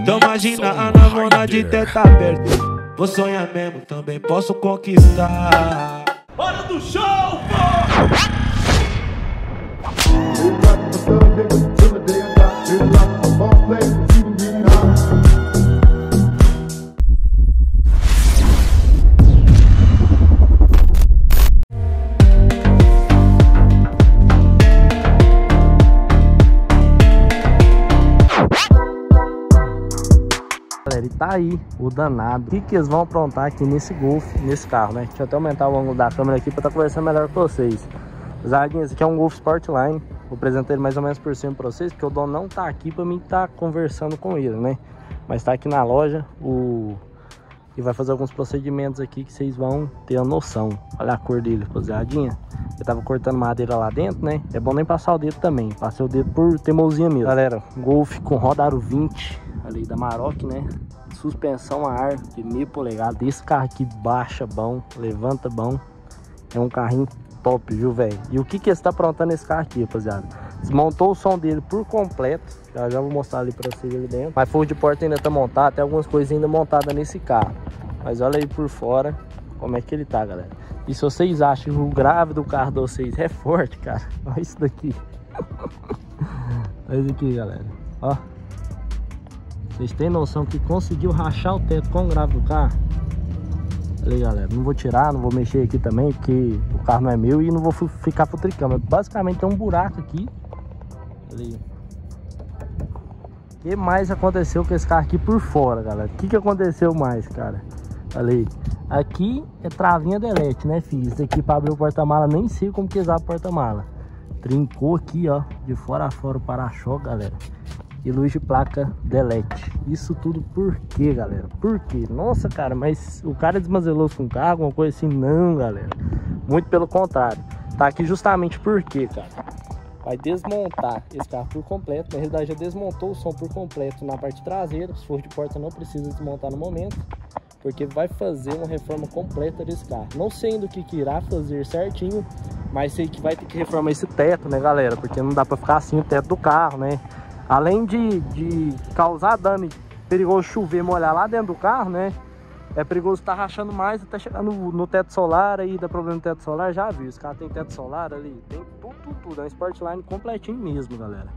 Então imagina a namorada de teta aberta. Vou sonhar mesmo, também posso conquistar. Hora do show, pô! Galera, e tá aí o danado. O que eles vão aprontar aqui nesse Golf, nesse carro, né? Deixa eu até aumentar o ângulo da câmera aqui pra estar conversando melhor com vocês. Zaguinha, esse aqui é um Golf Sportline. Vou apresentar ele mais ou menos por cima pra vocês, porque o dono não tá aqui pra mim estar conversando com ele, né? Mas tá aqui na loja e vai fazer alguns procedimentos aqui que vocês vão ter a noção. Olha a cor dele, rapaziadinha. Eu tava cortando madeira lá dentro, né? É bom nem passar o dedo também. Passei o dedo por teimosia mesmo. Galera, Golf com roda aro 20 ali da Maroc, né? Suspensão a ar de 1.5 polegadas. Esse carro aqui baixa bom, levanta bom. É um carrinho top, viu, velho? E o que que está aprontando esse carro aqui, rapaziada? Desmontou o som dele por completo. Já vou mostrar ali pra vocês ali dentro. Mas forro de porta ainda tá montado. Tem algumas coisas ainda montadas nesse carro. Mas olha aí por fora como é que ele tá, galera. E se vocês acham que o grave do carro de vocês é forte, cara, olha isso daqui. Olha isso aqui, galera. Ó. Vocês têm noção que conseguiu rachar o teto com o grave do carro? Olha aí, galera. Não vou tirar, não vou mexer aqui também, porque o carro não é meu e não vou ficar futricando. Basicamente tem um buraco aqui. Olha aí. O que mais aconteceu com esse carro aqui por fora, galera? O que aconteceu mais, cara? Olha aí. Aqui é travinha delete, né, filho? Isso aqui pra abrir o porta-mala, nem sei como que usar o porta-mala. Trincou aqui, ó, de fora a fora o para-choque, galera. E luz de placa delete. Isso tudo por quê, galera? Por quê? Nossa, cara, mas o cara desmanzelou com o carro, alguma coisa assim? Não, galera. Muito pelo contrário. Tá aqui justamente por quê, cara? Vai desmontar esse carro por completo. Na realidade, já desmontou o som por completo na parte traseira. Se for de porta, não precisa desmontar no momento, porque vai fazer uma reforma completa desse carro. Não sei ainda o que irá fazer certinho, mas sei que vai ter que reformar esse teto, né, galera? Porque não dá pra ficar assim o teto do carro, né? Além de causar dano, perigoso chover, molhar lá dentro do carro, né? É perigoso estar rachando mais até chegar no teto solar, aí dá problema no teto solar, já viu. Esse carro tem teto solar ali, tem tudo. É um Sportline completinho mesmo, galera.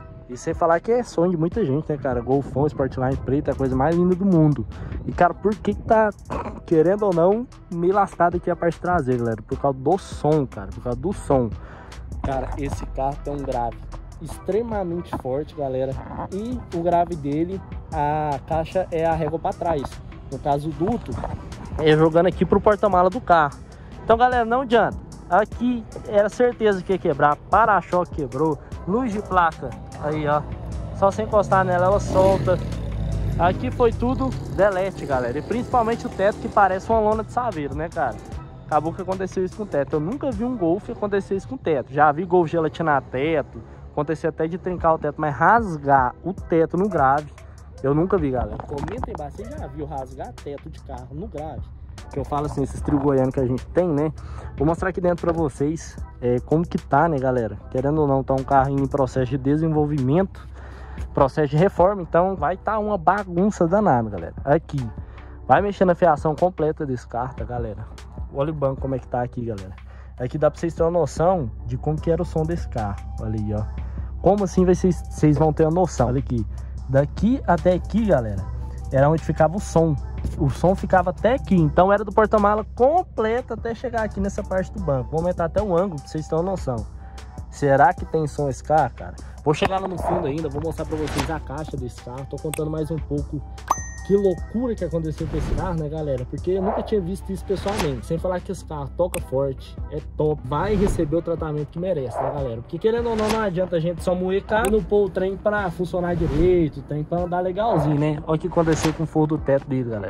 E sem falar que é sonho de muita gente, né, cara? Golfão, Sportline preto é a coisa mais linda do mundo. E, cara, por que tá, querendo ou não, meio lascado aqui a parte traseira, galera? Por causa do som, cara. Por causa do som. Cara, esse carro tem um grave extremamente forte, galera. E o grave dele, a caixa é a régua para trás. No caso, o duto é jogando aqui pro porta-mala do carro. Então, galera, não adianta. Aqui era certeza que ia quebrar. Para-choque quebrou. Luz de placa aí, ó. Só sem encostar nela, ela solta. Aqui foi tudo delete, galera. E principalmente o teto, que parece uma lona de saveiro, né, cara? Acabou que aconteceu isso com o teto. Eu nunca vi um Golf acontecer isso com o teto. Já vi Golf gelatinar teto. Aconteceu até de trincar o teto, mas rasgar o teto no grave, eu nunca vi, galera. Comenta aí embaixo, você já viu rasgar teto de carro no grave? Que eu falo assim, esses trio goiano que a gente tem, né? Vou mostrar aqui dentro pra vocês como que tá, né, galera? Querendo ou não, tá um carro em processo de desenvolvimento, processo de reforma, então vai tá uma bagunça danada, galera. Aqui, vai mexer na fiação completa desse carro, tá, galera? Olha o banco como é que tá aqui, galera. Aqui dá pra vocês terem uma noção de como que era o som desse carro. Olha aí, ó. Como assim vocês vão ter a noção? Olha aqui. Daqui até aqui, galera, era onde ficava o som. O som ficava até aqui. Então era do porta-mala completo até chegar aqui nessa parte do banco. Vou aumentar até o ângulo pra vocês terem uma noção. Será que tem som esse carro, cara? Vou chegar lá no fundo ainda, vou mostrar pra vocês a caixa desse carro. Tô contando mais um pouco que loucura que aconteceu com esse carro, né, galera? Porque eu nunca tinha visto isso pessoalmente. Sem falar que esse carro toca forte, é top, vai receber o tratamento que merece, né, galera? Porque querendo ou não, não adianta a gente só moer carro e não pôr o trem pra funcionar direito, o trem pra andar legalzinho, né? Olha o que aconteceu com o forro do teto dele, galera.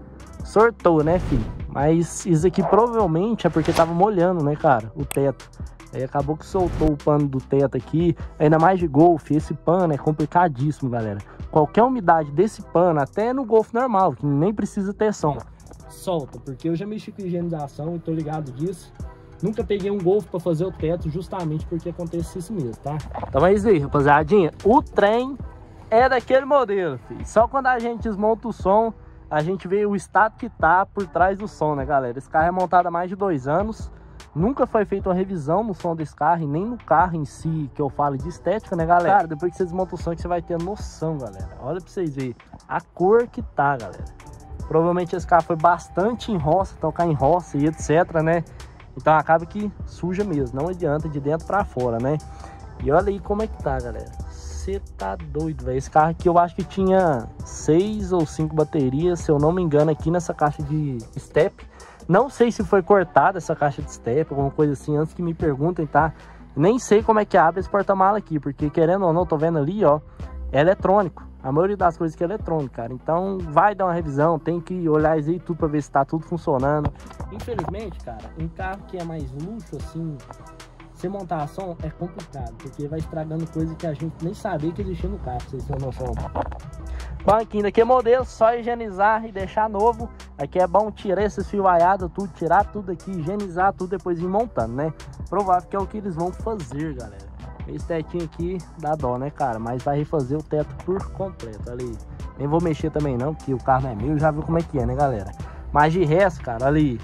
Sortou, né, filho? Mas isso aqui provavelmente é porque tava molhando, né, cara, o teto. Aí acabou que soltou o pano do teto aqui, ainda mais de Golf. Esse pano é complicadíssimo, galera. Qualquer umidade desse pano, até no Golf normal, que nem precisa ter som, solta, porque eu já mexi com higienização e tô ligado disso. Nunca peguei um Golf pra fazer o teto justamente porque acontece isso mesmo, tá? Então é isso aí, rapaziadinha. O trem é daquele modelo, filho. Só quando a gente desmonta o som, a gente vê o estado que tá por trás do som, né, galera? Esse carro é montado há mais de 2 anos. Nunca foi feita uma revisão no som desse carro e nem no carro em si, que eu falo de estética, né, galera? Cara, depois que você desmonta o som, que você vai ter noção, galera. Olha pra vocês verem a cor que tá, galera. Provavelmente esse carro foi bastante em roça, tocar em roça e etc, né? Então acaba que suja mesmo, não adianta de dentro pra fora, né? E olha aí como é que tá, galera. Você tá doido, velho. Esse carro aqui eu acho que tinha 6 ou 5 baterias, se eu não me engano, aqui nessa caixa de step. Não sei se foi cortada essa caixa de step, alguma coisa assim, antes que me perguntem, tá? Nem sei como é que abre esse porta-mala aqui, porque querendo ou não, tô vendo ali, ó, é eletrônico. A maioria das coisas aqui é eletrônica, cara. Então vai dar uma revisão, tem que olhar isso aí tudo pra ver se tá tudo funcionando. Infelizmente, cara, um carro que é mais luxo, assim, você montar som é complicado, porque vai estragando coisa que a gente nem sabia que existia no carro, pra vocês terem noção. Banquinho daqui é modelo, só higienizar e deixar novo. Aqui é bom tirar esses fios vaiados, tudo, tirar tudo aqui, higienizar tudo, depois ir montando, né? Provável que é o que eles vão fazer, galera. Esse tetinho aqui dá dó, né, cara? Mas vai refazer o teto por completo, ali. Nem vou mexer também não, porque o carro não é meu, já viu como é que é, né, galera? Mas de resto, cara, ali...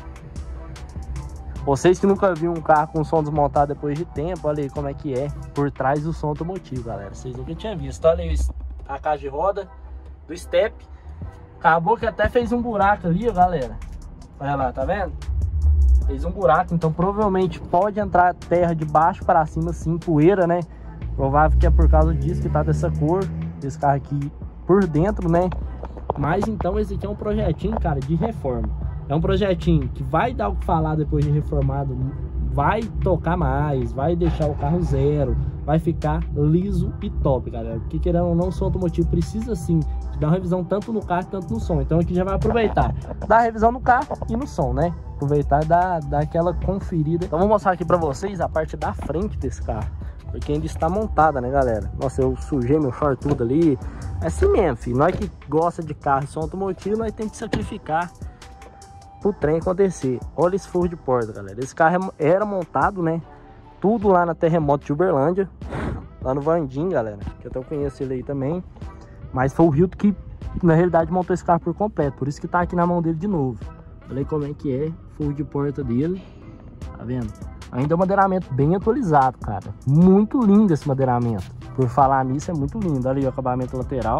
Vocês que nunca viram um carro com som desmontado depois de tempo, olha aí como é que é por trás do som automotivo, galera. Vocês nunca tinham visto. Olha aí a caixa de roda do step. Acabou que até fez um buraco ali, ó, galera. Olha lá, tá vendo? Fez um buraco, então provavelmente pode entrar terra de baixo para cima, assim, poeira, né? Provável que é por causa disso que tá dessa cor, desse carro aqui por dentro, né? Mas então esse aqui é um projetinho, cara, de reforma. É um projetinho que vai dar o que falar depois de reformado, vai tocar mais, vai deixar o carro zero, vai ficar liso e top, galera. Porque querendo ou não, o som automotivo precisa sim de dar uma revisão tanto no carro quanto no som. Então aqui já vai aproveitar, dar a revisão no carro e no som, né? Aproveitar e dar aquela conferida. Então vou mostrar aqui pra vocês a parte da frente desse carro, porque ainda está montada, né, galera? Nossa, eu sujei meu short tudo ali. É assim mesmo, filho. Nós que gosta de carro e som automotivo, nós temos que sacrificar o trem acontecer. Olha esse forro de porta, galera. Esse carro era montado, né, tudo lá na Terremoto de Uberlândia, lá no Vandim, galera, que até eu conheço ele aí também. Mas foi o Hilton que na realidade montou esse carro por completo, por isso que tá aqui na mão dele de novo. Olha aí como é que é forro de porta dele, tá vendo? Ainda é um madeiramento bem atualizado, cara. Muito lindo esse madeiramento. Por falar nisso, é muito lindo. Olha aí o acabamento lateral,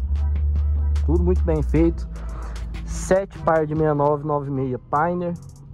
tudo muito bem feito. 7 par de 6996 Pioneer,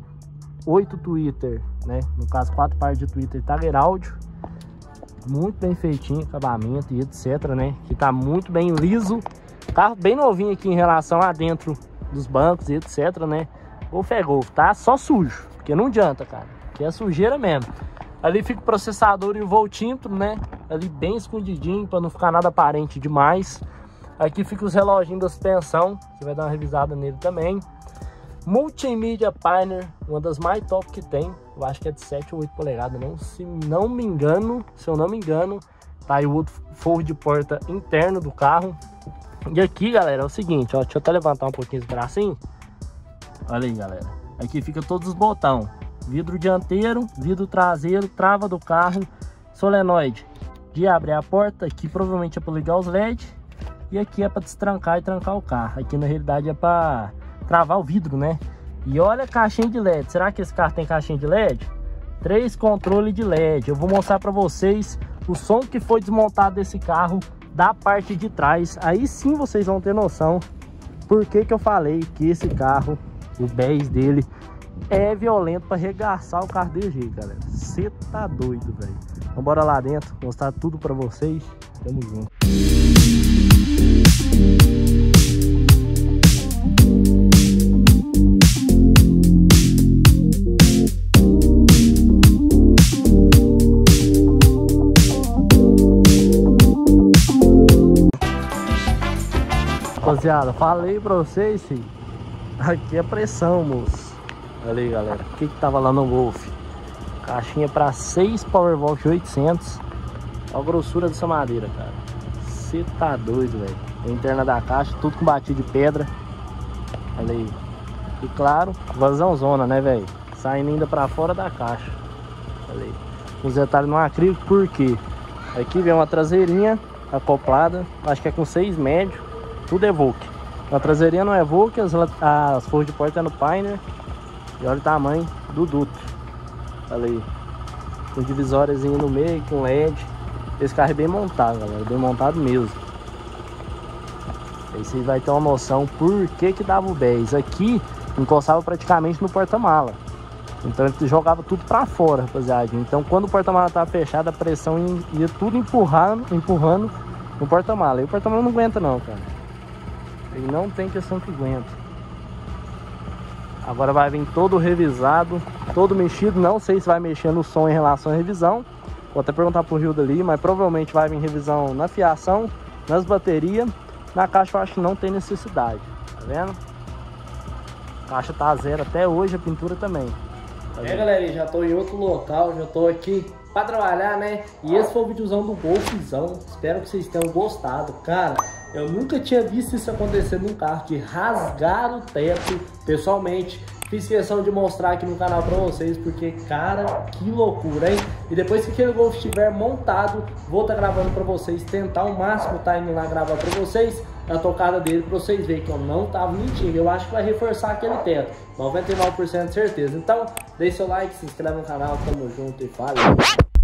8 Twitter, né? No caso 4 par de Twitter Tiger Audio. Muito bem feitinho, acabamento e etc, né? Que tá muito bem liso. Carro bem novinho aqui em relação a dentro dos bancos e etc, né? Golf é Golf, tá? Só sujo, porque não adianta, cara, que é sujeira mesmo. Ali fica o processador e o voltímetro, né? Ali bem escondidinho para não ficar nada aparente demais. Aqui fica os reloginhos da suspensão, que vai dar uma revisada nele também. Multimídia Pioneer, uma das mais top que tem. Eu acho que é de 7 ou 8 polegadas, se eu não me engano. Tá aí o outro forro de porta interno do carro. E aqui, galera, é o seguinte, ó. Deixa eu até levantar um pouquinho esse bracinho. Olha aí, galera. Aqui fica todos os botões. Vidro dianteiro, vidro traseiro, trava do carro, solenoide de abrir a porta. Aqui provavelmente é para ligar os LED. E aqui é para destrancar e trancar o carro. Aqui na realidade é para travar o vidro, né? E olha a caixinha de LED. Será que esse carro tem caixinha de LED? 3 controles de LED. Eu vou mostrar para vocês o som que foi desmontado desse carro da parte de trás. Aí sim vocês vão ter noção por que eu falei que esse carro, o BES dele, é violento para arregaçar o carro desse jeito, galera. Você tá doido, velho. Então bora lá dentro, mostrar tudo para vocês. Tamo junto. Rapaziada, falei pra vocês, filho. Aqui é pressão, moço. Olha aí, galera. O que tava lá no Golf? Caixinha pra 6 Powerwalk 800. Olha a grossura dessa madeira, cara. Você tá doido, velho. A interna da caixa, tudo com batido de pedra. Olha aí. E claro, vazãozona, né, velho? Saindo ainda pra fora da caixa. Olha aí. Os detalhes no acrílico, por quê? Aqui vem uma traseirinha acoplada, acho que é com 6 médio, tudo Evoque. A traseirinha não é Evoque, as forras de porta é no Pioneer. E olha o tamanho do duto. Olha aí, com divisóriazinho no meio, com LED. Esse carro é bem montado, galera, bem montado mesmo. Aí você vai ter uma noção por que dava o 10. Aqui encostava praticamente no porta-mala. Então ele jogava tudo pra fora, rapaziada. Então quando o porta-mala tava fechado, a pressão ia tudo empurrando no porta-mala. E o porta-mala não aguenta não, cara. Ele não tem questão que aguenta. Agora vai vir todo revisado, todo mexido. Não sei se vai mexer no som em relação à revisão. Vou até perguntar pro Rio dali, mas provavelmente vai vir revisão na fiação, nas baterias. Na caixa eu acho que não tem necessidade, tá vendo? A caixa tá zero até hoje, a pintura também. Galera, já tô em outro local, já tô aqui pra trabalhar, né? E esse foi o videozão do Golfzão. Espero que vocês tenham gostado. Cara, eu nunca tinha visto isso acontecer num carro, de rasgar o teto pessoalmente. Fiz questão de mostrar aqui no canal pra vocês, porque, cara, que loucura, hein? E depois que aquele Golf estiver montado, vou estar gravando pra vocês, tentar o máximo tá indo lá gravar pra vocês a tocada dele, pra vocês verem que eu não tava mentindo. Eu acho que vai reforçar aquele teto, 99% de certeza. Então, deixe seu like, se inscreve no canal, tamo junto e falou!